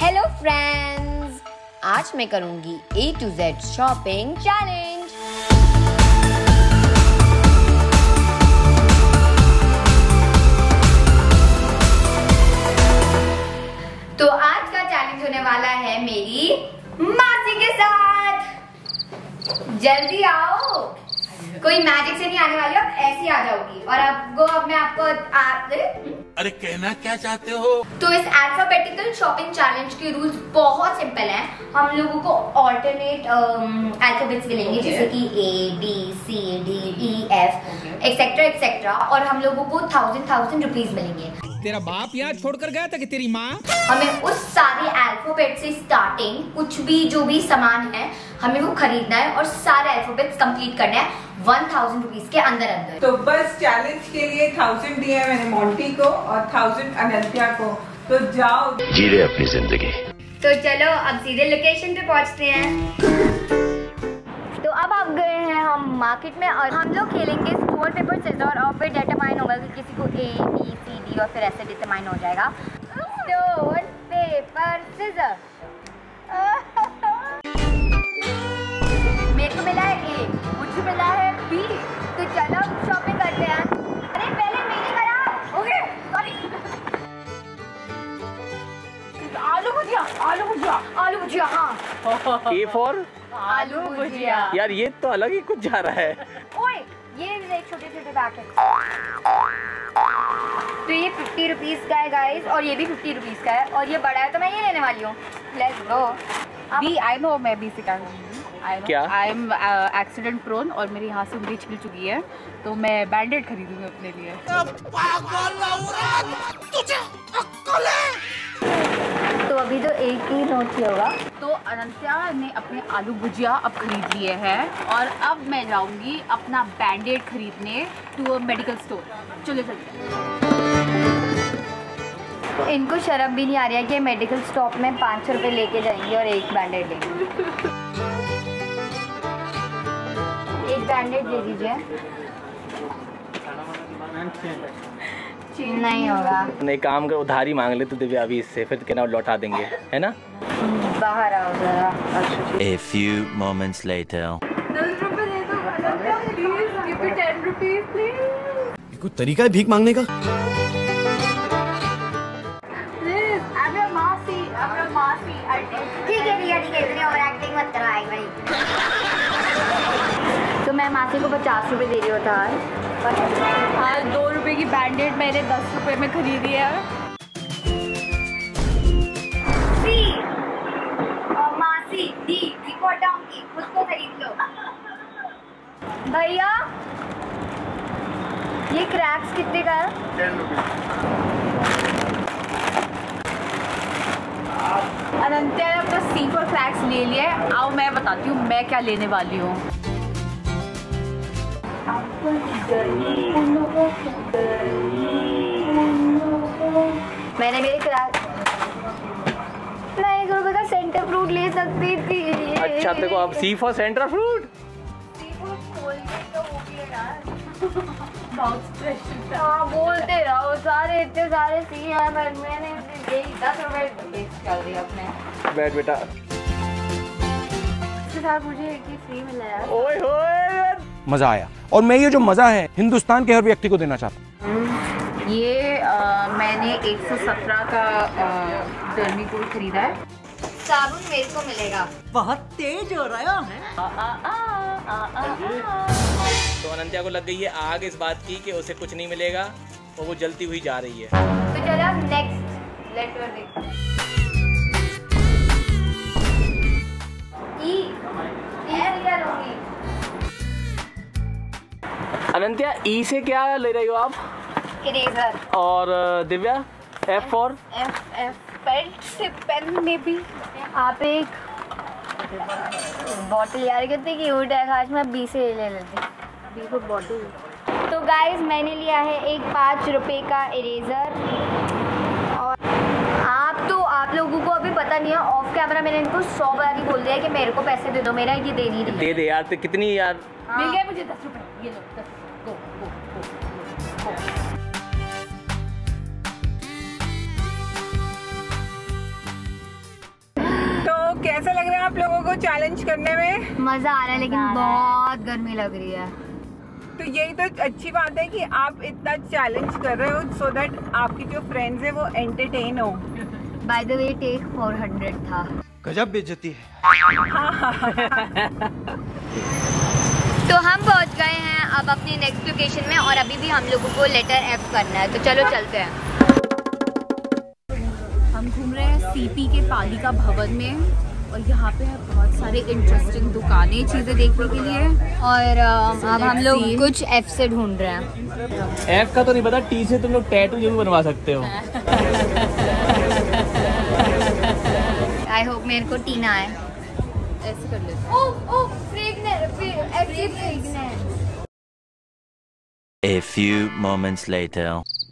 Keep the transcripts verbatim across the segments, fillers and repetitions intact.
Hello friends, आज मैं करूंगी A to Z shopping challenge. तो आज का चैलेंज होने वाला है मेरी मासी के साथ। जल्दी आओ, कोई मैजिक से नहीं आने वाली, अब ऐसी आ जाओगी और आपको अब मैं आपको आप अरे कहना क्या चाहते हो? तो इस अल्फाबेटिकल शॉपिंग चैलेंज के रूल्स बहुत सिंपल हैं। हम लोगों को ऑल्टरनेट अल्फाबेट्स मिलेंगे, जैसे कि A B C D E F etcetera etcetera, और हम लोगों को थाउजेंड थाउजेंड रुपीज मिलेंगे। तेरा बाप यहाँ छोड़कर गया था कि तेरी माँ? हमें उस सारे अल्फाबेट से स्टार्टिंग कुछ भी जो भी सामान है हमें वो खरीदना है और सारे अल्फाबेट्स कंप्लीट करना है वन थाउजेंड रुपीज के अंदर अंदर। तो बस चैलेंज के लिए थाउजेंड दिया है मैंने मोंटी को और थाउजेंड अनंत्या को। तो जाओ जी ले अपनी जिंदगी। तो चलो अब सीधे लोकेशन पे पहुंचते हैं। तो अब आप गए हैं हम मार्केट में और हम लोग खेलेंगे स्टोन पेपर सीजर और फिर डिटरमाइन होगा कि किसी को ए बी सी डी और फिर ऐसे डिटरमाइन हो जाएगा। Stone paper scissor. मेरे को मिला है ए, मुझे मिला है बी। तो चलो शॉपिंग करते हैं। अरे पहले मैंने करा। Okay sorry. आलू भुजिया, आलू भुजिया, आलू भुजिया। हाँ ए फॉर आलू भुजिया। यार ये तो अलग ही कुछ जा रहा है। ओए ये छोटे छोटे पैकेट। तो ये फिफ्टी रुपीज का है गाइस, और ये भी फिफ्टी रुपीज का है, और ये बड़ा है तो मैं ये लेने वाली हूँ। Let's go. B I know, मैं भी सिखा दूँगी। क्या? आई एम एक्सीडेंट प्रोन और मेरी यहाँ से उंगली छिल चुकी है, तो मैं बैंडेड खरीदूंगी अपने लिए। तो अभी तो एक ही नोट ही होगा। तो अनंत्या ने अपने आलू भुजिया अब खरीद लिए हैं और अब मैं जाऊंगी अपना बैंडेड खरीदने टू अ मेडिकल स्टोर। चलो चलते हैं। इनको शर्म भी नहीं आ रही है कि मेडिकल स्टॉप में पाँच सौ रुपये लेके जाएंगे और एक बैंडेड लेंगे। एक बैंडेड दे दीजिए। नहीं होगा। नहीं, काम कर उधारी मांग ले तो दिव्या अभी इससे, फिर कहना लौटा देंगे, है ना? बाहर आओ जरा। A few moments later. दस रुपए दे दो Anantya, please give me ten rupees please. कोई तरीका है भीख मांगने का? प्लीज आई एम मासी, आई एम मासी। ठीक है ठीक है ठीक है, इतनी ओवर एक्टिंग मत करो आई भाई। तो मैं मासी को पचास रुपए दे रही होता है। आज दो रुपए की बैंडेड मैंने दस रुपए में खरीदी है। सी और मासी डी डी फॉर डंकी, खुद को खरीद लो। भैया ये क्रैक्स कितने का है? अनंत्या ने अपना सी फॉर क्रैक्स ले लिया है। आओ मैं बताती हूँ मैं क्या लेने वाली हूँ। मैंने भी एक मैं एक रुपए का सेंटर फ्रूट ले सकती थी। अच्छा देखो अब सी फॉर सेंटर फ्रूट। हाँ बोलते रहो, सारे इतने सारे सी हैं, मैंने यही दस रुपए वेस्ट कर दिया अपने। बैठ बेटा। इसके साथ मुझे एक ही फ्री मिला यार। ओए होए मजा आया, और मैं ये जो मजा है हिंदुस्तान के हर व्यक्ति को देना चाहता हूँ। ये आ, मैंने एक सौ सत्रह का डर्मीकूल खरीदा है। साबुन मेरे को मिलेगा। बहुत तेज हो रहा है। आ, आ, आ, आ, आ, आ। तो अनंत्या को लग गई है आग इस बात की कि उसे कुछ नहीं मिलेगा और वो जलती हुई जा रही है। तो चलो नेक्स्ट लेटर देखते हैं। ई ई क्या लूंगी? अनंत्या ई से क्या ले रही हो आप? इरेजर। और Divya F for? F F paint से पेन में भी। आप एक बॉटल यार कितनी क्यूट है, आज मैं बी से ले लेती हूँ। बी को बॉटल। तो गाइस मैंने लिया है एक पाँच रुपए का इरेजर, और आप तो आप लोगों को अभी पता नहीं है, ऑफ कैमरा मैंने इनको सौ बार ही बोल दिया कि मेरे को पैसे दे दो, मेरा ये दे नहीं रही। दे दे यार, तो कितनी यार? मिल गए मुझे दस रुपए, ये लो दस। गो गो गो गो। कैसा लग रहा है आप लोगों को चैलेंज करने में? मजा आ रहा है लेकिन बहुत गर्मी लग रही है। तो यही तो अच्छी बात है कि आप इतना चैलेंज कर रहे हो सो दैट आपकी जो फ्रेंड्स है वो एंटरटेन हो। By the way take four hundred था। गजब बेइज्जती है। तो हम पहुंच गए हैं अब अपनी नेक्स्ट लोकेशन में और अभी भी हम लोगों को लेटर एफ करना है, तो चलो चलते हैं। हम घूम रहे हैं सीपी के पालिका भवन में और यहाँ पे है बहुत सारे इंटरेस्टिंग दुकानें चीजें देखने के लिए। और uh, अब हम लोग कुछ एफ से ढूंढ रहे हैं। एफ का तो नहीं पता, टी से तुम लोग टैटू जरूर बनवा सकते हो। आई होप मेरे को टीना आए। ऐसे कर लेते हैं। Oh oh fragrant. A few moments later.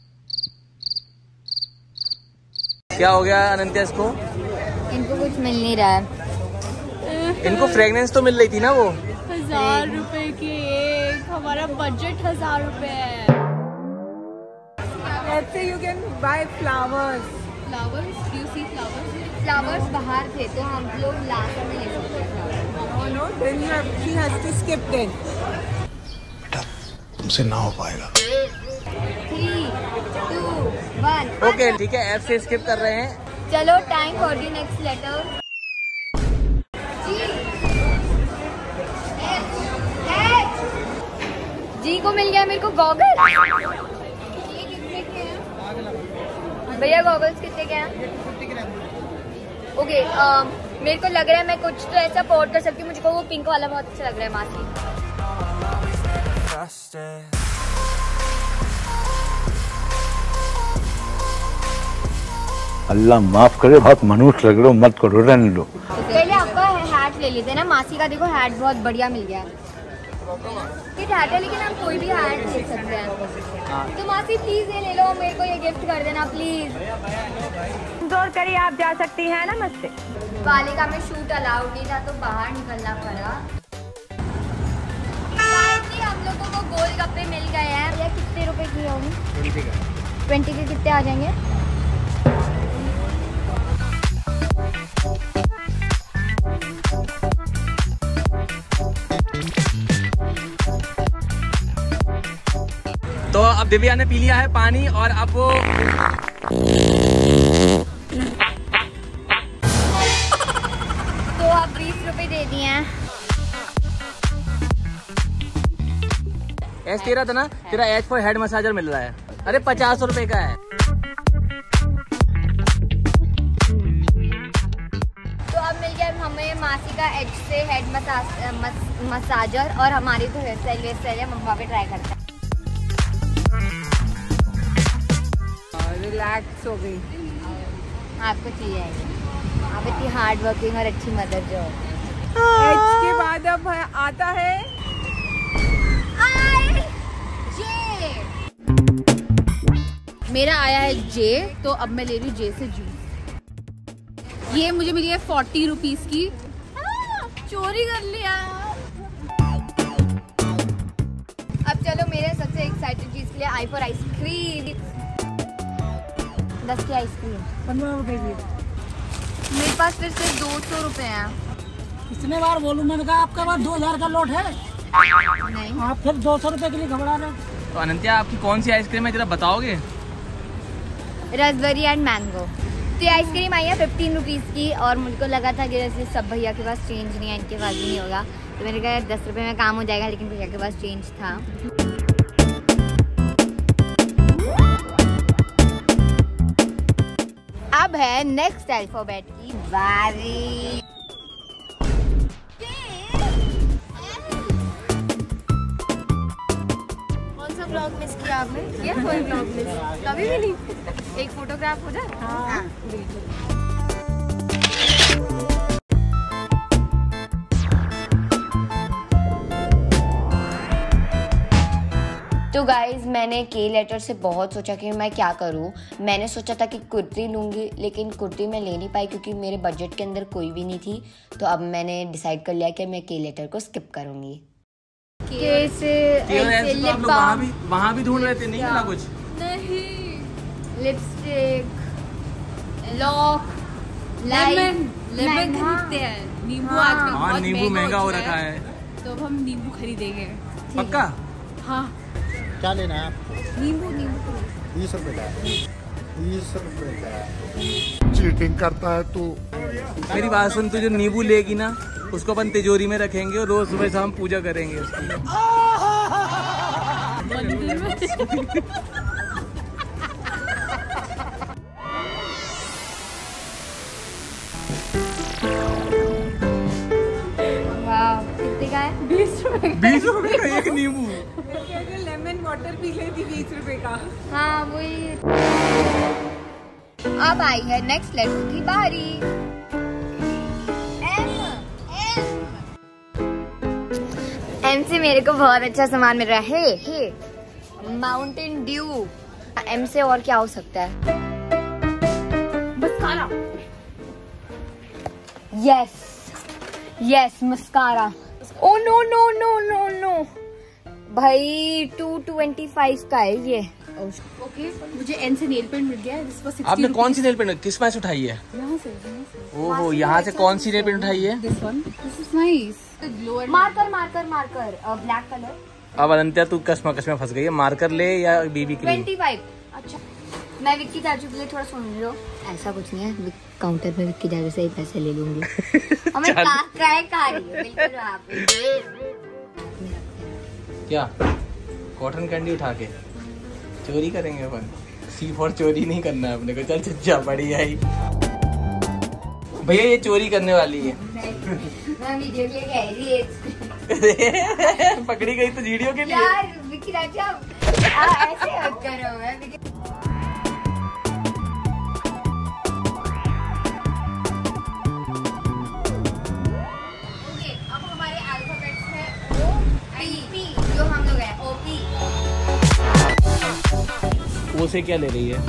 क्या हो गया अनंत्या इसको? इनको कुछ मिल नहीं रहा है। इनको फ्रेगनेंस तो मिल रही थी ना वो। हजार रुपए की एक, हमारा बजट हजार रुपए है। ऐसे you can buy flowers. Flowers, do you see flowers? Flowers बाहर थे तो हम लोग ला कर नहीं ले सकते। Oh no, then you have, she has to skip it. तुमसे ना हो पाएगा। Three to one. ओके ठीक है, एफ से स्किप कर रहे हैं। चलो time for the next letter. जी जी को मिल गया मेरे को गॉगल। ये कितने के हैं भैया? गॉगल्स कितने के हैं? ओके okay, मेरे को लग रहा है मैं कुछ तो ऐसा अफोर्ड कर सकती हूँ। मुझको वो पिंक वाला बहुत अच्छा लग रहा है मासी। अल्लाह माफ करे, बहुत मनुष्य लग रहे हो, मत करो, रहने लो। पहले आपका हैट ले लेते हैं ना। मासी का देखो हैट बहुत बढ़िया मिल गया। ये हैट है लेकिन हम कोई भी हैट ले सकते हैं। तो मासी प्लीज ये ले लो, मेरे को ये गिफ्ट कर देना प्लीज। जोर करिए, आप जा सकती हैं। नमस्ते। बालिका में शूट अलाउड नहीं था तो बाहर निकलना पड़ा। हम लोगों को गोलगप्पे मिल गए हैं। ये कितने रुपए की होंगी? ट्वेंटी के कितने आ जाएंगे? तो अब दिव्या ने पी लिया है पानी और अब वो तो आप बीस रुपए दे दिए हैं। एच तेरा था ना, तेरा एच फॉर हेड मसाजर मिल रहा है। अरे पचास रुपए का है। तो अब मिल गया हमें मासी का एच से हेड मसाज मस, मसाजर और हमारी तो हेयर स्टाइल वेयर स्टाइल है। मम्मा पे ट्राई करते हैं। रिलैक्स हो गई। आपको चाहिए आप इतनी हार्ड वर्किंग और अच्छी मदर जो एच के बाद अब आता है आई जे। मेरा आया है जे, तो अब मैं ले रही हूँ जे से जूस। ये मुझे मिली है फोर्टी रुपीज की। आ, चोरी कर लिया। अब चलो मेरे सबसे एक्साइटेड चीज के लिए आई फॉर आइसक्रीम। दस की आइसक्रीम पंद्रह रुपए की। मेरे पास फिर से दो सौ रुपए हैं। कितने बार बोलूं, मैंने कहा आपका पास दो हजार का नोट है। नहीं आप फिर दो सौ रुपए के लिए घबरा रहे। तो अनंत्या आपकी कौन सी आइसक्रीम है, जरा बताओगे? Raspberry and mango. तो ये आइसक्रीम आई है फिफ्टीन रुपीज़ की और मुझको लगा था कि जैसे सब भैया के पास चेंज नहीं है, इनके पास भी नहीं होगा, तो मैंने कहा दस रुपये में काम हो जाएगा, लेकिन भैया के पास चेंज था। अब है नेक्स्ट अल्फाबेट की बारी। कौन सा ब्लॉग मिस किया आपने? ये कोई ब्लॉग मिस कभी भी नहीं। एक फोटोग्राफ हो जाए। हाँ बिल्कुल। तो गाइज़ मैंने के लेटर से बहुत सोचा कि मैं क्या करूं। मैंने सोचा था कि कुर्ती लूँगी, लेकिन कुर्ती मैं ले नहीं पाई क्योंकि मेरे बजट के अंदर कोई भी नहीं थी। तो अब मैंने डिसाइड कर लिया कि मैं के लेटर को स्किप करूँगी। के से ऐसे लिप बाम, भी वहाँ भी ढूंढ रहे थे, नहीं मिला कुछ? नहीं। लिपस्टिक, लॉक, लेमन लेमन खरीदते हैं। नींबू आजकल हाँ बहुत नींबू महंगा हो चुका रखा है। तो अब हम नींबू खरीदेंगे। पक्का? हाँ क्या लेना है आपको? नींबू नींबू बीस रुपए का बीस रुपए का। चीटिंग करता है तू। मेरी बात सुन, तू जो नींबू लेगी ना उसको अपन तिजोरी में रखेंगे और रोज सुबह शाम पूजा करेंगे उसकी। कितने का है? बीस रुपए बीस रुपए का एक नींबू। लेमन वाटर पी लेती बीस रुपए का। हाँ वही। अब आई है नेक्स्ट लेटर की बारी। एम एम एम से मेरे को बहुत अच्छा सामान मिल रहा है। हे माउंटेन ड्यू। एम से और क्या हो सकता है? Mascara. Yes yes mascara. Oh no no no no no भाई टू ट्वेंटी फाइव का है ये। ओके मुझे एन से नेल पेंट मिल गया है। This was sixty. आपने कौन सी नेल पेंट किस में से उठाई है? यहाँ से यहाँ से। ओहो यहाँ से कौन सी नेल पेंट उठाई है? This one this is nice. Glower marker marker marker black colour. अब अनंत्या तू कसमा कसमा फंस गई है। मार्कर ले या बीबी क्रीम? Twenty five. अच्छा मैं विक्की चाचू के लिए थोड़ा सुन लो। ऐसा कुछ नहीं है, काउंटर पे विक्की चाचू से ही पैसे ले लूंगी। और मैं का ट्राई कर रही हूँ बिल्कुल आप। क्या कॉटन कैंडी उठा के चोरी करेंगे अपन? सी फॉर चोरी नहीं करना है अपने को। चल चच्चा बढ़िया ही भैया ये चोरी करने वाली है। मैं वीडियो के लिए कह रही है। पकड़ी गई तो वीडियो के लिए। यार विक्की चाचू आप ऐसे मत करो। मैं वो से क्या ले रही है?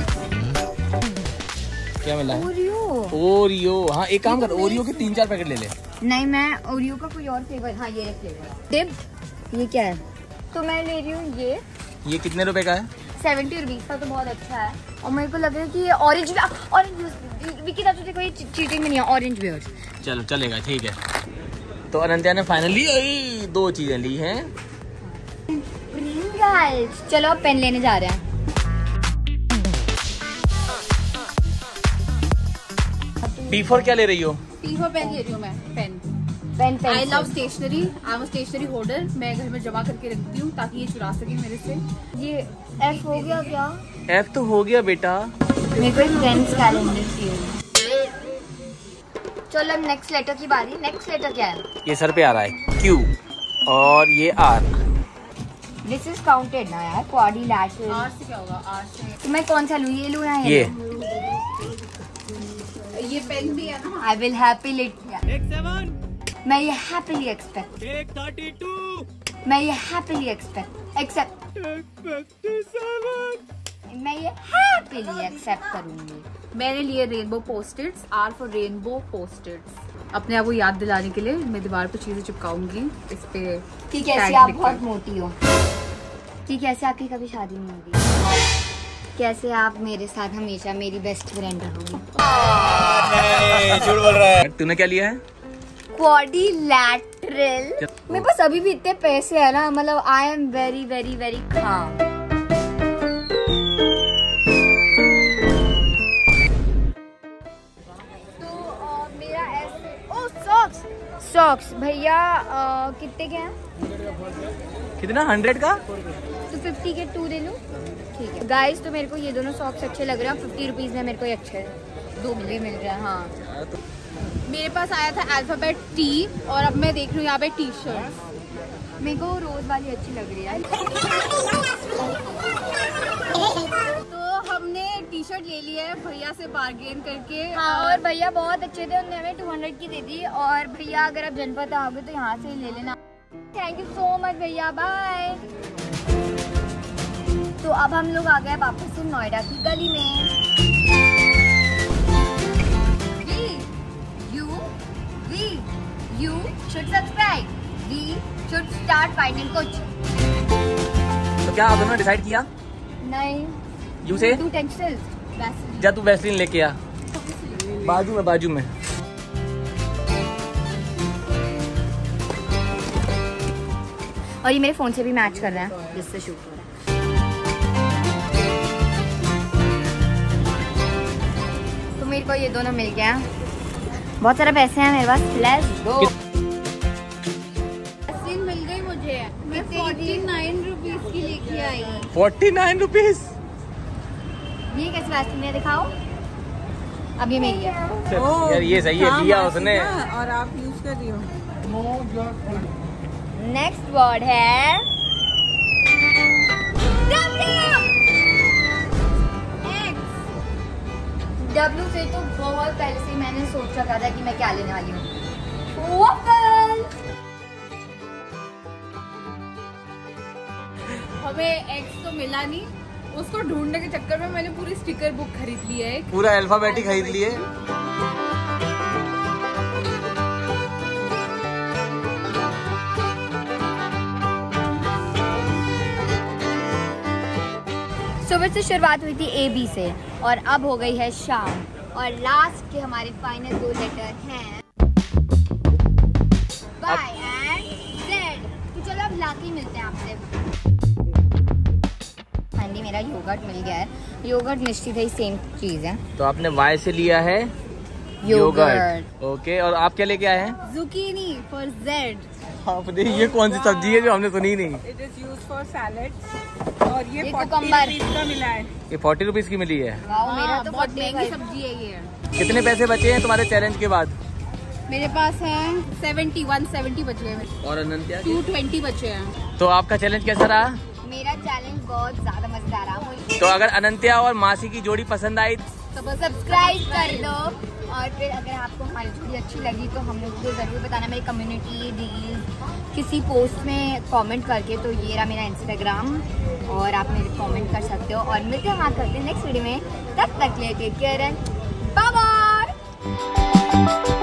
क्या मिला है? ओरियो। ओरियो। हाँ एक काम कर, ओरियो के तीन चार पैकेट ले ले। नहीं मैं ओरियो का कोई और फ्लेवर। हाँ ये फ्लेवर टिप। ये क्या है? तो मैं ले रही हूँ ये। ये कितने रुपए का है? सेवेंटी रुपीज का। तो बहुत अच्छा है और मेरे को लग रहा है कि ये ऑरेंज ऑरेंज विक्की चाचू देखो ये चीटिंग में नहीं है। Orange beard. चलो चलेगा ठीक है। तो अनंत्या ने फाइनली दो चीजें ली हैं। चलो अब पेन लेने जा रहे हैं। पी फोर क्या ले रही हो? पी फोर पेन ले रही हूँ मैं। Pen pen pen I love stationery. I am stationery holder. मैं घर में जमा करके रखती हूँ ताकि ये चुरा सके मेरे से। ये एफ हो गया क्या? एफ तो हो गया बेटा। मेरे को एक फ्रेंड्स कैलेंडर चाहिए। चलो अब नेक्स्ट लेटर की बारी। नेक्स्ट लेटर क्या है? ये सर पे आ रहा है क्यू और ये आर। दिस इज काउंटेड ना यार। क्वाड्रिलैटरल। आर से क्या होगा? आर से तो मैं कौन सा लूँ? ये लूँ या ये? ये पेन भी है ना। आई विल हैप्पीली मैं ये हैप्पीली एक्सपेक्ट मैं ये हैप्पीली एक्सपेक्ट एक्सेप्ट मैं ये हैप्पीली एक्सेप्ट करूंगी। मैंने लिए rainbow post its. R for rainbow post its. अपने आप को याद दिलाने के लिए मैं दीवार पे चीजें चिपकाऊंगी इस पे कि कैसे आप बहुत मोटी हो, कि कैसे आपकी कभी शादी नहीं होगी, कैसे आप मेरे साथ हमेशा मेरी बेस्ट फ्रेंड रहोगी। झूठ बोल रहा है। तूने क्या लिया है? क्वाड्रिलैटरल। मेरे पास अभी भी इतने पैसे है ना, मतलब I am very very very काम। सॉक्स भैया कितने के हैं? कितना? हंड्रेड का? तो फिफ्टी के टू ले लो। ठीक है गाइस, तो मेरे को ये दोनों सॉक्स अच्छे लग रहे हैं। फिफ्टी रुपीज में मेरे को ये अच्छे दो मिले मिल रहे हैं। हाँ मेरे पास आया था अल्फाबेट टी और अब मैं देख रही हूँ यहाँ पे टी शर्ट। मेरे को रोज वाली अच्छी लग रही है। तो हमने टी शर्ट ले लिया है भैया से बार्गेन करके। हाँ, और भैया बहुत अच्छे थे, उन्होंने हमें टू हंड्रेड की दे दी। और भैया अगर आप जनपद आओगे तो यहाँ से ही ले लेना। थैंक यू सो मच भैया, बाय। तो अब हम लोग आ गए वापस से नोएडा की गली में। We you we you should subscribe. We should start finding कुछ। तो क्या आप दोनों डिसाइड किया? नहीं यू से टू टेंसिल्स जा, तू वैसलीन लेके आ। बाजू में बाजू में। और ये मेरे फोन से भी मैच कर रहा है जिससे शूट हो रहा है। तो मेरे को ये दोनों मिल गया। बहुत सारे पैसे हैं मेरे पास। Let's go. मिल गई मुझे। मैं फोर्टी नाइन रुपीज की लेके आई। फोर्टी नाइन रुपीज ये कैसे वैक्सीन है दिखाओ। अब ये मेरी है। यार ये सही है, लिया उसने और आप यूज कर रही हो। नेक्स्ट वर्ड है डब्ल्यू से तो बहुत पहले से मैंने सोच रखा था कि मैं क्या लेने वाली हूँ। हमें एक्स तो मिला नहीं, उसको ढूंढने के चक्कर में मैंने पूरी स्टिकर बुक खरीद ली है। पूरा अल्फाबेट ही खरीद लिए। सुबह से शुरुआत हुई थी ए बी से और अब हो गई है शाम और लास्ट के हमारे फाइनल दो लेटर हैं बाय एंड जेड। तो चलो अब लाके मिलते हैं आपसे। हाँ जी मेरा योगर्ट मिल गया है। योगर्ट निश्चित ही सेम चीज है। तो आपने वाई से लिया है योगर्ट। ओके और आप क्या लेके आए हैं? Zucchini for Z. आपने ये कौन सी सब्जी है जो हमने सुनी नहीं? It is used for salad और ये ये फोर्टी कुकम्बर रुपीज का मिला है। ये फोर्टी रुपीज की मिली है। वाओ मेरा तो बहुत बहुत महंगी सब्जी है ये। कितने पैसे बचे हैं तुम्हारे चैलेंज के बाद? मेरे पास है सेवेंटी वन सेवेंटी बचे हैं। और अनंत्या टू ट्वेंटी बचे हैं। तो आपका चैलेंज कैसा रहा? मेरा चैलेंज बहुत ज्यादा मजेदार रहा। तो अगर अनंत्या और मासी की जोड़ी पसंद आई तो बस सब्सक्राइब कर दो और फिर अगर आपको हमारी जोड़ी अच्छी लगी तो हम लोग को ज़रूर बताना मेरी कम्युनिटी रील किसी पोस्ट में कमेंट करके। तो ये रहा मेरा इंस्टाग्राम और आप मेरे कमेंट कर सकते हो और मिलते हैं वहाँ करते हैं नेक्स्ट वीडियो में। तब तक ले take care and bye bye.